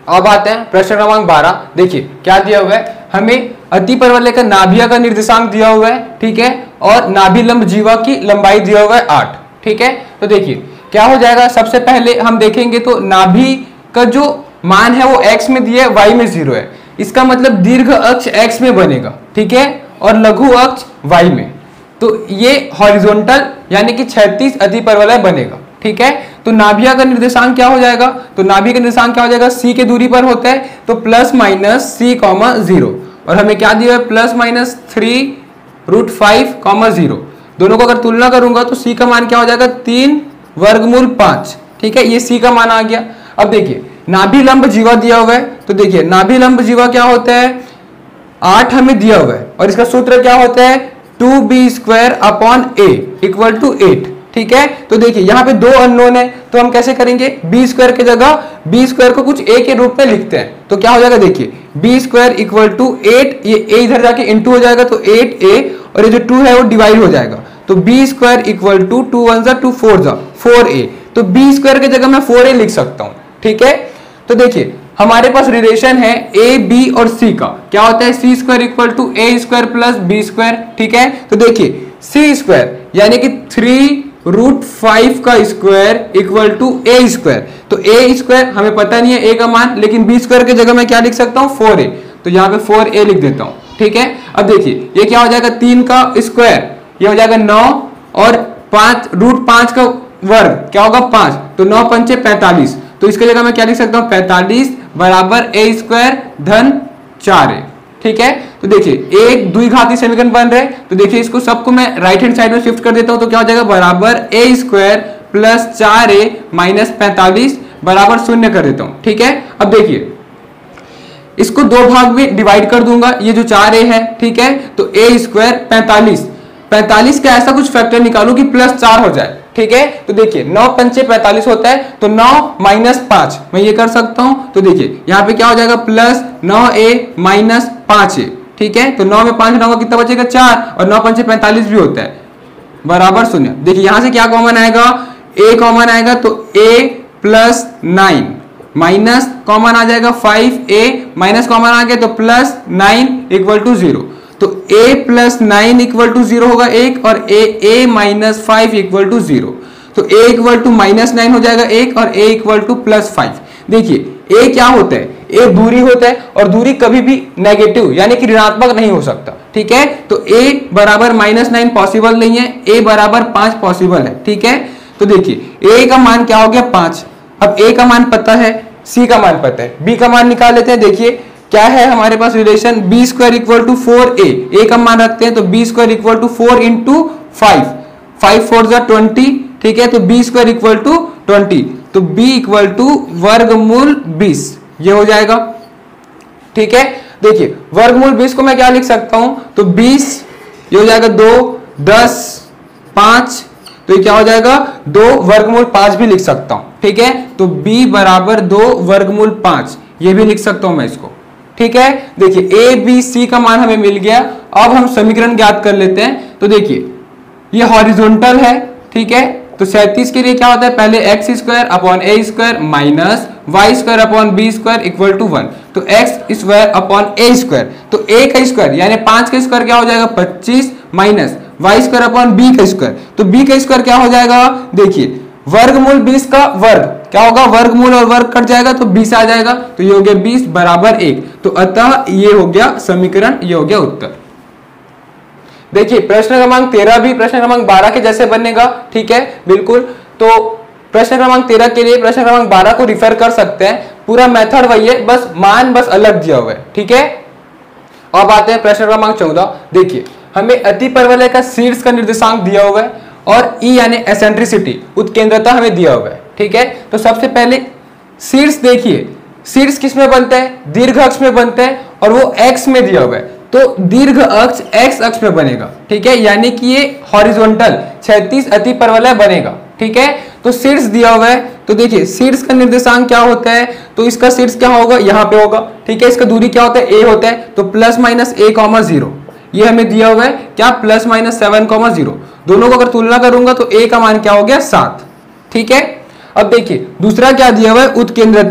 अब आते हैं प्रश्न क्रमांक 12। देखिए क्या दिया हुआ है, हमें अति परवलय का नाभिया का निर्देशांक दिया हुआ है, ठीक है, और नाभि लंब जीवा की लंबाई दिया हुआ है 8, ठीक है। तो देखिए क्या हो जाएगा, सबसे पहले हम देखेंगे तो नाभि का जो मान है वो x में दिया है, y में 0 है, इसका मतलब दीर्घ अक्ष x में बनेगा, ठीक है, और लघु अक्ष y में, तो ये हॉरिजॉन्टल यानी कि क्षैतिज अति परवलय बनेगा, ठीक है। तो नाभिया का निर्देशांक क्या हो जाएगा, तो नाभि का निर्देशांक क्या हो जाएगा, c के दूरी पर होता है तो प्लस माइनस c, 0, और हमें क्या दिया है प्लस माइनस 3√5, 0। दोनों को अगर तुलना करूंगा तो c का मान क्या हो जाएगा 3 वर्गमूल 5, ठीक है, ये c का मान आ गया। अब देखिए नाभि लंब जीवा दिया हुआ है, तो देखिए नाभि लंब जीवा क्या होता है 8 हमें दिया हुआ है, और इसका सूत्र क्या होता है 2b² = a, ठीक है। तो देखिए यहाँ पे दो अननोन है, तो हम कैसे करेंगे, b² की जगह b² को कुछ a के रूप में लिखते हैं, तो क्या हो जाएगा देखिए b² = 8, ये a इधर जाके इंटू हो जाएगा तो 8a, और ये जो 2 है वो डिवाइड हो जाएगा, तो b² = 2 1 2 4 4a, तो b² की जगह मैं 4a लिख सकता हूँ, ठीक है। तो देखिए हमारे पास रिलेशन है a b और c का, क्या होता है c² = a² + b², ठीक है। तो देखिए c² यानी कि 3√5 का स्क्वायर = a², तो a² हमें पता नहीं है a का मान, लेकिन b² की जगह मैं क्या लिख सकता हूँ 4a, तो यहाँ पे 4a लिख देता हूँ, ठीक है। अब देखिए ये क्या हो जाएगा 3 का स्क्वायर, ये हो जाएगा 9, और 5√5 का वर्ग क्या होगा 5, तो 9 पंचे 45, तो इसके जगह मैं क्या लिख सकता हूँ 45 = a² + 4a, ठीक है। तो देखिए एक द्विघाती समीकरण बन रहे, तो देखिए इसको सबको मैं राइट हैंड साइड में शिफ्ट कर देता हूं, तो क्या हो जाएगा बराबर a² + 4a - 45 बराबर 0 कर देता हूं, ठीक है। अब देखिए इसको दो भाग में डिवाइड कर दूंगा, ये जो 4a है, ठीक है, तो a² 45 का ऐसा कुछ फैक्टर निकालू कि +4 हो जाए, ठीक है। तो देखिए 9 पंचे 45 होता है, तो 9 - 5 मैं ये कर सकता हूं, तो देखिए यहाँ पे क्या हो जाएगा +9a - 5a, ठीक है। तो 9 में 5 9 का कितना बचेगा 4, और 9 पंचे 45 भी होता है बराबर 0। देखिए यहां से क्या कॉमन आएगा, a कॉमन आएगा, तो a + 9 माइनस कॉमन आ जाएगा 5a, माइनस कॉमन आ गया तो +9 = 0, तो a + 9 = 0 होगा 1, और a - 5 = 0, तो a = -9 हो जाएगा 1, और a = +5। देखिए a क्या होता है, a दूरी होता है, और दूरी कभी भी नेगेटिव यानी कि ऋणात्मक नहीं हो सकता, ठीक है। तो a = -9 पॉसिबल नहीं है, a = 5 पॉसिबल है, ठीक है। तो देखिए a का मान क्या हो गया 5, अब a का मान पता है, c का मान पता है, b का मान निकाल लेते हैं। देखिए क्या है हमारे पास रिलेशन, b² = 4a, a का मान रखते हैं, तो b² = 4 × 5, 5 4 = 20, ठीक है, तो b² = 20, तो b = वर्गमूल 20, ये हो जाएगा, ठीक है। देखिए वर्गमूल 20 को मैं क्या लिख सकता हूं, तो 20 ये हो जाएगा 2 10 5, तो ये क्या हो जाएगा 2 वर्गमूल 5 भी लिख सकता हूं, ठीक है। तो b = 2 वर्गमूल 5, ये भी लिख सकता हूं मैं इसको, ठीक है। देखिए a b c का मान हमें मिल गया, अब हम समीकरण ज्ञात कर लेते हैं। तो देखिए ये हॉरिजॉन्टल है, ठीक है, तो 37 के लिए क्या होता है, पहले x² / a² minus y² / b² = 1, तो x² / a², तो a का स्क्वायर यानी 5 का स्क्वायर क्या हो जाएगा 25, माइनस y² / b², तो b का स्क्वायर क्या हो जाएगा, देखिए वर्गमूल 20 का वर्ग क्या होगा, वर्गमूल और वर्ग कट जाएगा तो 20 आ जाएगा, तो ये हो गया 20 = 1, तो अतः ये हो गया समीकरण, ये हो गया उत्तर। देखिए प्रश्न क्रमांक 13 भी प्रश्न क्रमांक 12 के जैसे बनेगा, ठीक है, बिल्कुल। तो प्रश्न क्रमांक 13 के लिए प्रश्न क्रमांक 12 को रिफर कर सकते हैं, पूरा मेथड वही है, बस मान बस अलग दिया हुआ है, ठीक है। अब आते हैं प्रश्न क्रमांक 14। देखिए हमें अति परवलय का शीर्ष का निर्देशांक दिया हुआ है, और E यानी एसेंट्रिसिटी उत्केंद्रता हमें दिया हुआ है, ठीक है। तो सबसे पहले शीर्ष देखिए, शीर्ष किस में बनता है, दीर्घ अक्ष में बनता है, और वो x में दिया हुआ है, तो दीर्घ अक्ष x अक्ष में बनेगा, ठीक है, यानी कि ये हॉरिजॉन्टल क्षैतिज अति परवलय बनेगा, ठीक है। तो शीर्ष दिया हुआ है, तो देखिए शीर्ष का निर्देशांक क्या होता है, तो इसका शीर्ष क्या होगा, यहाँ पे होगा, ठीक है। इसका दूरी क्या होता है, a होता है, तो +-a, 0 ये हमें दिया हुआ है, क्या +-7, 0, दोनों को अगर तुलना करूंगा तो a का मान क्या हो गया 7, ठीक है। अब देखिए दूसरा क्या दिया हुआ है, उत्केंद्रता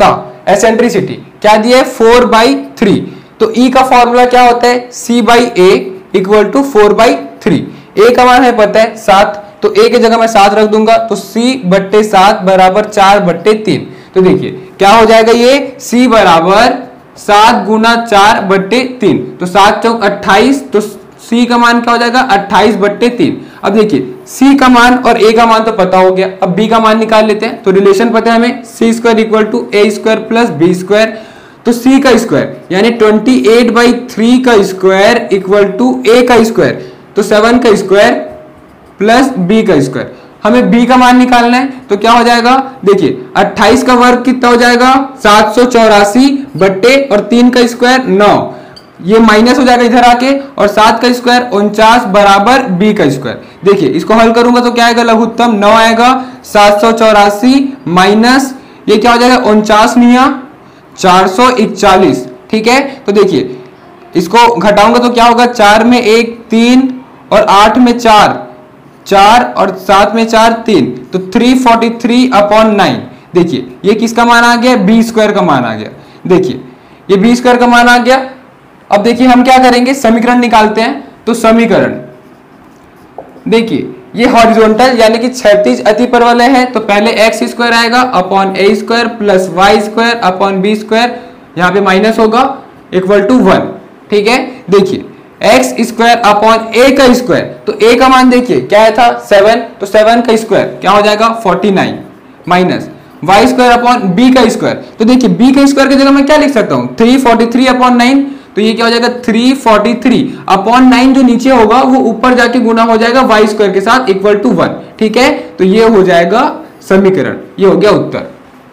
एसेंट्रिसिटी क्या दिया है 4/3। तो E का फॉर्मूला क्या होता है C/A इक्वल टू 4/3। A का मान हमें पता है 7, तो A की जगह मैं 7 रख दूंगा, तो C/7 बराबर 4/3। तो देखिए क्या हो जाएगा, ये C बराबर 7 गुना 4/3, तो 7 चौक 28, तो C का मान क्या हो जाएगा 28/3। अब देखिए C का मान और A का मान तो पता हो गया, अब B का मान निकाल लेते हैं। तो रिलेशन पता है हमें C² equal to A² plus B²। तो C का स्क्वायर यानी 28/3 का स्क्वायर इक्वल टू A का स्क्वायर, तो 7 का स्क्वायर प्लस B का स्क्वायर। हमें B का मान निकालना है, तो क्या हो जाएगा देखिए 28 का वर्ग कितना हो जाएगा 784 बट्टे और 3 का स्क्वायर 9, ये माइनस हो जाएगा इधर आके, और 7 का स्क्वायर 49 बराबर B का स्क्वायर। देखिए इसको हल करूंगा तो क्या आएगा लघुत्तम 9 आएगा, 784 माइनस ये क्या हो जाएगा 49 निया 441, ठीक है। तो देखिए इसको घटाऊंगा तो क्या होगा 4 में 1 3 और 8 में 4 4 और 7 में 4 3, तो 343/9। देखिए ये किसका मान आ गया B² का मान आ गया। देखिए ये B² का मान आ गया। अब देखिए हम क्या करेंगे समीकरण निकालते हैं। तो समीकरण देखिए ये हॉरिजॉन्टल यानी कि क्षैतिज अतिपरवलय है, तो पहले x² आएगा upon A² plus y² upon B², यहाँ पे माइनस होगा इक्वल टू 1, ठीक है। देखिए x² अपॉन A का स्क्वायर, तो A का मान देखिए क्या था 7, तो 7 का स्क्वायर क्या हो जाएगा 49 माइनस y² अपॉन B का स्क्वायर। तो देखिए B का स्क्वायर की जगह मैं क्या लिख सकता हूँ 343/9, तो ये क्या हो जाएगा 343/9, जो नीचे होगा वो ऊपर जाके गुना हो जाएगा y² के साथ इक्वल टू 1, ठीक है। तो ये हो जाएगा समीकरण, ये हो गया उत्तर।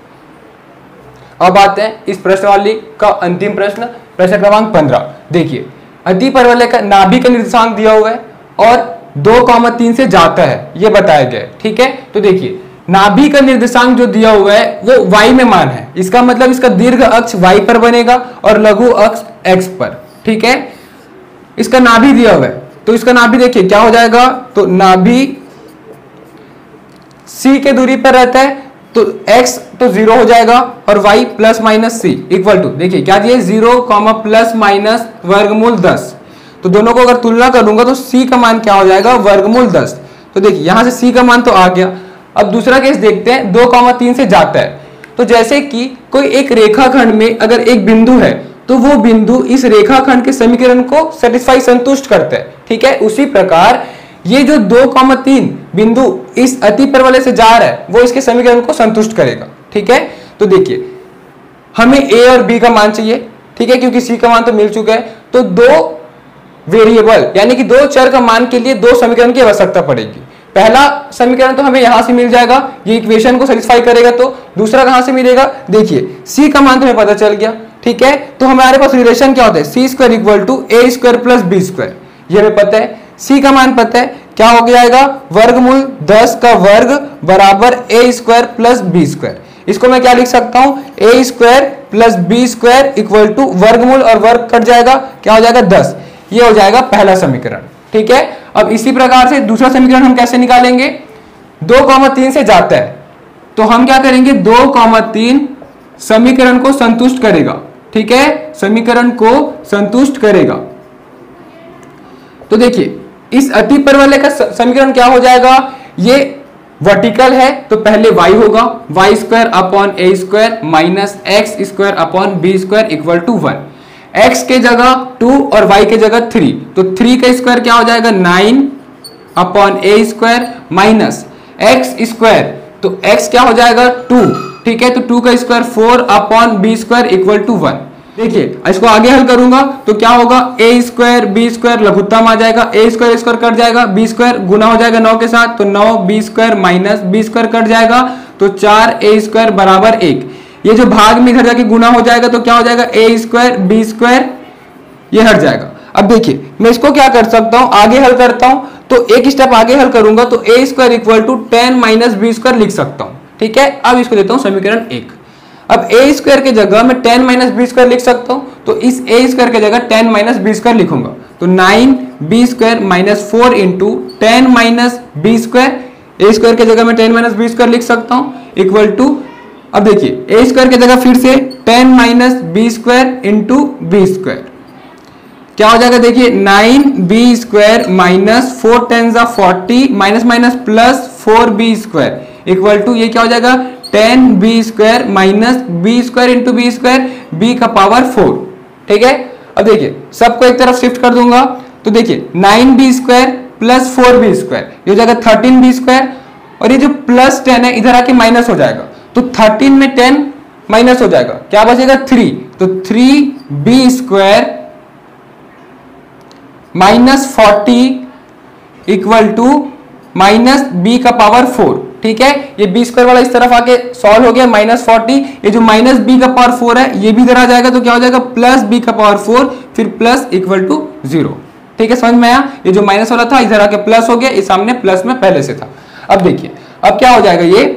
अब आते हैं इस प्रश्नावली का अंतिम प्रश्न, प्रश्न क्रमांक 15। देखिए अतिपरवलय का नाभि का निर्देशांक दिया हुआ है और 2,3 से जाता है ये बताया गया है, ठीक है। तो देखिए नाभि का निर्देशांक जो दिया हुआ है वो y में मान है, इसका मतलब इसका दीर्घ अक्ष y पर बनेगा और लघु अक्ष x पर, ठीक है। इसका नाभि दिया हुआ है, तो इसका नाभि देखिए क्या हो जाएगा, तो नाभि c के दूरी पर रहता है, तो x तो 0 हो जाएगा और y plus minus c equal to देखिए क्या दिए 0, प्लस माइनस वर्गमूल 10। तो दोनों को अगर तुलना करूंगा तो c का मान क्या हो जाएगा वर्गमूल 10। तो देखिए यहां से c का मान तो आ गया। अब दूसरा केस देखते हैं 2,3 से जाता है। तो जैसे कि कोई एक रेखाखंड में अगर एक बिंदु है तो वो बिंदु इस रेखाखंड के समीकरण को सेटिस्फाई संतुष्ट करता है, ठीक है। उसी प्रकार ये जो 2,3 बिंदु इस अतिपरवलय से जा रहा है वो इसके समीकरण को संतुष्ट करेगा, ठीक है। तो देखिए हमें a और b का मान चाहिए, ठीक है, क्योंकि c का मान तो मिल चुका है। तो दो वेरिएबल यानी कि दो चर का मान के लिए दो समीकरण की आवश्यकता पड़ेगी। पहला समीकरण तो हमें यहां से मिल जाएगा, ये इक्वेशन को सेटिस्फाई करेगा। तो दूसरा कहां से मिलेगा, देखिए c का मान तो हमें पता चल गया, ठीक है। तो हमारे पास रिलेशन क्या होता है C² equal to A² plus B², ये हमें पता है। c का मान पता है क्या हो जाएगा वर्गमूल 10 का वर्ग बराबर A² प्लस B²। इसको मैं क्या लिख सकता हूं A² plus B² equal to वर्गमूल और वर्ग कट जाएगा क्या हो जाएगा 10, ये हो जाएगा पहला समीकरण, ठीक है। अब इसी प्रकार से दूसरा समीकरण हम कैसे निकालेंगे, 2,3 से जाता है तो हम क्या करेंगे 2,3 समीकरण को संतुष्ट करेगा, ठीक है, समीकरण को संतुष्ट करेगा। तो देखिए इस अतिपरवलय का समीकरण क्या हो जाएगा, ये वर्टिकल है तो पहले y होगा y² upon A² minus x² upon B² equal to 1। x के जगह 2 और y के जगह 3, तो 3 का स्क्वायर क्या हो जाएगा 9 अपॉन A² माइनस x², तो x क्या हो जाएगा 2, ठीक है। तो 2 का square 4 upon B² equal to 1। देखिए इसको आगे हल करूंगा तो क्या होगा A² B² लघुत्तम आ जाएगा, A² स्क्वायर कट जाएगा, B² गुना हो जाएगा 9 के साथ, तो 9 B² माइनस B² कट जाएगा, तो 4A² बराबर 1। ये जो भाग में इधर जाके गुना हो जाएगा तो क्या हो जाएगा A² B² ये हट जाएगा। अब देखिए मैं इसको क्या कर सकता हूं आगे हल करता हूं, तो एक स्टेप आगे हल करूंगा तो A² equal to 10 minus B² लिख सकता हूं, ठीक है। अब इसको देता हूं समीकरण 1। अब A² के जगह मैं 10 माइनस B² लिख सकता हूं, तो इस A² के जगह 10 माइनस B² लिखूंगा, तो 9B² minus 4 into 10 minus B², A² के जगह मैं 10 माइनस B² लिख सकता हूं इक्वल टू, अब देखिए A² की जगह फिर से 10 minus B square into B square क्या हो जाएगा, देखिए 9b square minus 4 10 40 minus minus plus 4b square equal to ये क्या हो जाएगा 10b square minus B square into B square B का पावर 4। ठीक है, अब देखिए सबको एक तरफ शिफ्ट कर दूंगा तो देखिए 9b square plus 4b square ये हो जाएगा 13b स्क्वायर और ये जो प्लस 10 है इधर आके माइनस हो जाएगा तो 13 में 10 माइनस हो जाएगा, क्या बचेगा 3, तो 3b square minus 40 equal to minus B का पावर 4। ठीक है, ये बी स्क्वायर वाला इस तरफ आके सॉल्व हो गया माइनस 40, ये जो माइनस बी का पावर 4 है ये भी इधर आ जाएगा तो क्या हो जाएगा प्लस बी का पावर 4 फिर प्लस इक्वल टू 0। ठीक है, समझ में आया, ये जो माइनस वाला था इधर आके प्लस हो गया, ये सामने प्लस में पहले से था। अब देखिए अब क्या हो जाएगा, ये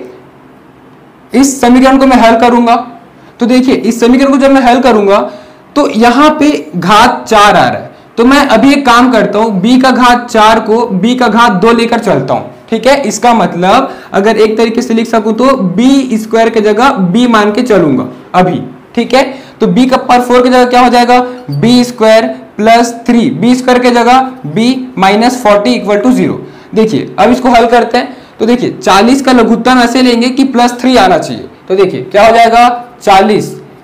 इस समीकरण को मैं हल करूंगा तो देखिए इस समीकरण को जब मैं हल करूंगा तो यहां पे घात 4 आ रहा है तो मैं अभी एक काम करता हूं b का घात 4 को b का घात 2 लेकर चलता हूं। ठीक है, इसका मतलब अगर एक तरीके से लिख सकूं तो b स्क्वायर की जगह b मान के चलूंगा अभी। ठीक है, तो b का पावर 4 की जगह क्या हो जाएगा b square plus 3 b square की जगह b माइनस 40 इक्वल टू 0। देखिए अब इसको हल करते हैं तो देखिए 40 का लघुत्तम ऐसे लेंगे कि प्लस 3 आना चाहिए तो देखिए क्या हो जाएगा 40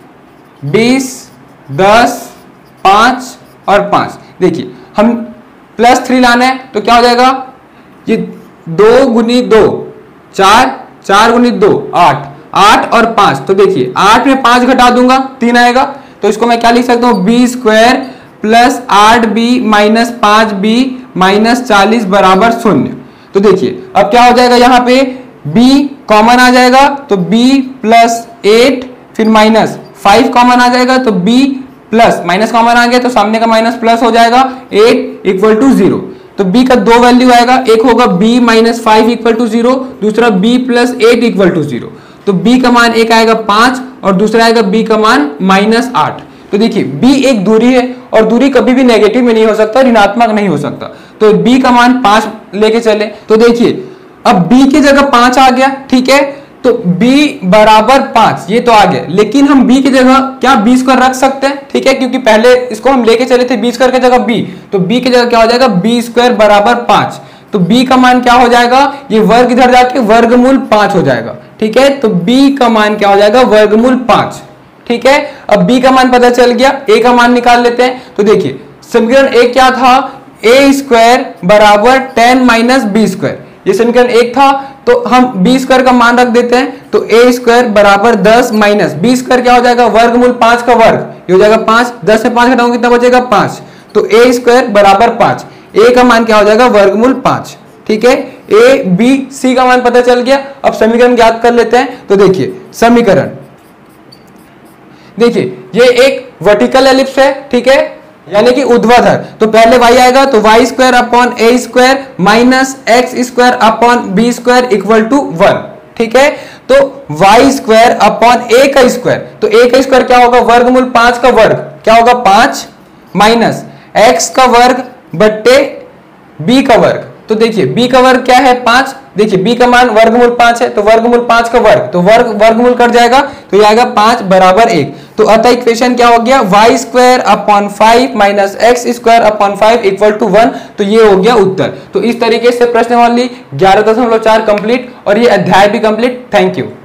20 10 5 और 5। देखिए हम प्लस 3 लाना है तो क्या हो जाएगा ये 2 गुनी 2 4 4 गुनी 2 8 8 और 5 तो देखिए 8 में 5 घटा दूंगा 3 आएगा तो इसको मैं क्या लिख सकता हूँ b square plus 8b minus 5b minus 40 बराबर 0। तो देखिए अब क्या हो जाएगा यहाँ पे b कॉमन आ जाएगा तो b प्लस 8 फिर माइनस 5 कॉमन आ जाएगा तो b प्लस माइनस कॉमन आ गया तो सामने का माइनस प्लस हो जाएगा 8 इक्वल टू 0। तो b का दो वैल्यू आएगा, एक होगा b माइनस 5 इक्वल टू 0, दूसरा b प्लस 8 इक्वल टू 0। तो b का मान एक आएगा 5 और दूसरा आएगा b का मान माइनस 8। तो देखिए b एक दूरी है और दूरी कभी भी नेगेटिव में नहीं हो सकता, ऋणात्मक नहीं हो सकता, तो b का मान 5 लेके चले तो देखिए अब b की जगह 5 आ गया। ठीक है, तो b बराबर 5 ये तो आ गया, लेकिन हम b की जगह क्या b स्क्वायर रख सकते हैं। ठीक है, क्योंकि पहले इसको हम लेके चले थे b स्क्वायर की जगह b, तो b की जगह क्या हो जाएगा b स्क्वायर बराबर 5। तो b का मान क्या हो जाएगा, ये वर्ग इधर जाके वर्गमूल 5 हो जाएगा। ठीक है, तो b का मान क्या हो जाएगा वर्गमूल 5। ठीक है, अब b का मान पता चल गया, a का मान निकाल लेते हैं। तो देखिए समीकरण एक क्या था, a स्क्वायर बराबर 10 माइनस बी स्क्वायर, ये समीकरण एक था तो हम b स्क्वायर का मान रख देते हैं तो a स्क्वायर बराबर 10 माइनस बी स्क्वायर क्या हो जाएगा वर्गमूल 5 का वर्ग, ये हो जाएगा 5, 10 से 5 घटाऊंगा कितना बचेगा 5, तो a स्क्वायर बराबर 5, a का मान क्या हो जाएगा वर्गमूल 5। ठीक है, a b c का मान पता चल गया। अब समीकरण ज्ञात कर लेते हैं तो देखिए समीकरण, देखिए ये एक वर्टिकल एलिप्स है। ठीक है, यानी कि ऊर्ध्वाधर, तो पहले y आएगा तो y square upon a square minus x square upon b square equal to 1। ठीक है, तो y स्क्वायर अपॉन a का स्क्वायर, तो a का स्क्वायर क्या होगा वर्गमूल 5 का वर्ग क्या होगा 5 माइनस x का वर्ग बट्टे b का वर्ग। तो देखिए b का वर्ग क्या है 5, देखिए b का मान वर्गमूल 5 है तो वर्गमूल 5 का वर्ग, तो वर्गमूल कट जाएगा तो ये आएगा 5 बराबर 1। तो अतः इक्वेशन क्या हो गया y square upon 5 minus x square upon 5 equal to 1। तो ये हो गया उत्तर। तो इस तरीके से प्रश्नावली 11.4 कंप्लीट और ये अध्याय भी कंप्लीट। Thank you.